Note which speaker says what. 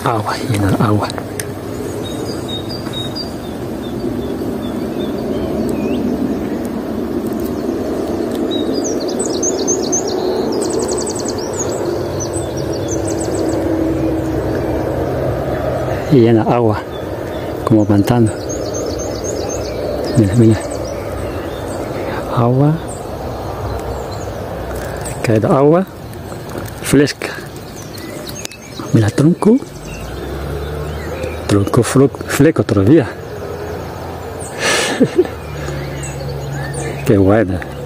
Speaker 1: Agua, llena de agua. Y llena de agua, como pantano. Mira, mira. Agua. Cae agua fresca. Mira, tronco fleco todavía. Qué buena.